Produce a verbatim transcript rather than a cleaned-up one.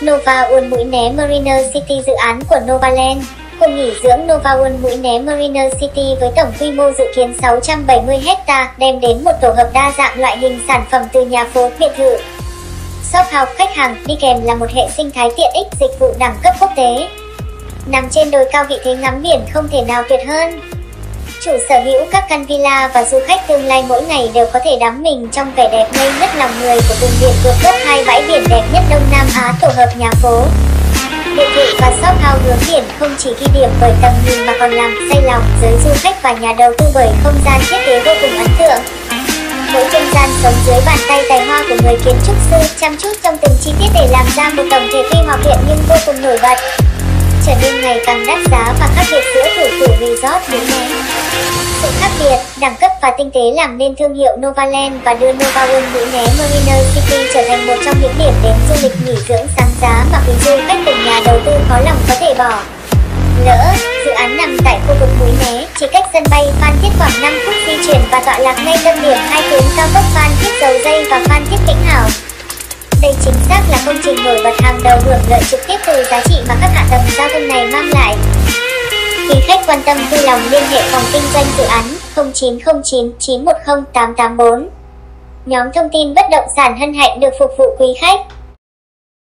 Nova One Mũi Né Mariner City, dự án của Novaland. Khu nghỉ dưỡng Nova One Mũi Né Mariner City với tổng quy mô dự kiến sáu trăm bảy mươi héc ta đem đến một tổ hợp đa dạng loại hình sản phẩm từ nhà phố, biệt thự, shop house, khách hàng, đi kèm là một hệ sinh thái tiện ích dịch vụ đẳng cấp quốc tế. Nằm trên đồi cao, vị thế ngắm biển không thể nào tuyệt hơn. Chủ sở hữu các căn villa và du khách tương lai mỗi ngày đều có thể đắm mình trong vẻ đẹp ngây ngất lòng người của vùng biển vượt top hai bãi biển đẹp nhất Đông Nam Á. Tổ hợp nhà phố, biệt thự và shop house hướng biển không chỉ ghi điểm bởi tầm nhìn mà còn làm say lòng giới du khách và nhà đầu tư bởi không gian thiết kế vô cùng ấn tượng. Mỗi không gian sống dưới bàn tay tài hoa của người kiến trúc sư, chăm chút trong từng chi tiết để làm ra một tổng thể tuy hòa quyện nhưng vô cùng nổi bật, trở nên ngày càng đắt giá và khác biệt giữa thủ phủ resort Mũi Né. Sự khác biệt, đẳng cấp và tinh tế làm nên thương hiệu Novaland và đưa Nova One Mũi Né Mariner City trở thành một trong những điểm đến du lịch nghỉ dưỡng sáng giá mà quý du khách cùng nhà đầu tư khó lòng có thể bỏ lỡ. Dự án nằm tại khu vực Mũi Né, chỉ cách sân bay Phan Thiết khoảng năm phút di chuyển và tọa lạc ngay tâm điểm hai tuyến cao tốc Phan Thiết Dầu Giây và Phan Thiết Vĩnh Hảo. Đây chính xác là công trình nổi bật hàng đầu hưởng lợi trực tiếp từ giá trị mà các hạ tầng giao thông này mang lại. Quý khách quan tâm vui lòng liên hệ phòng kinh doanh dự án không chín không chín chín một không tám tám bốn. Nhóm thông tin bất động sản hân hạnh được phục vụ quý khách.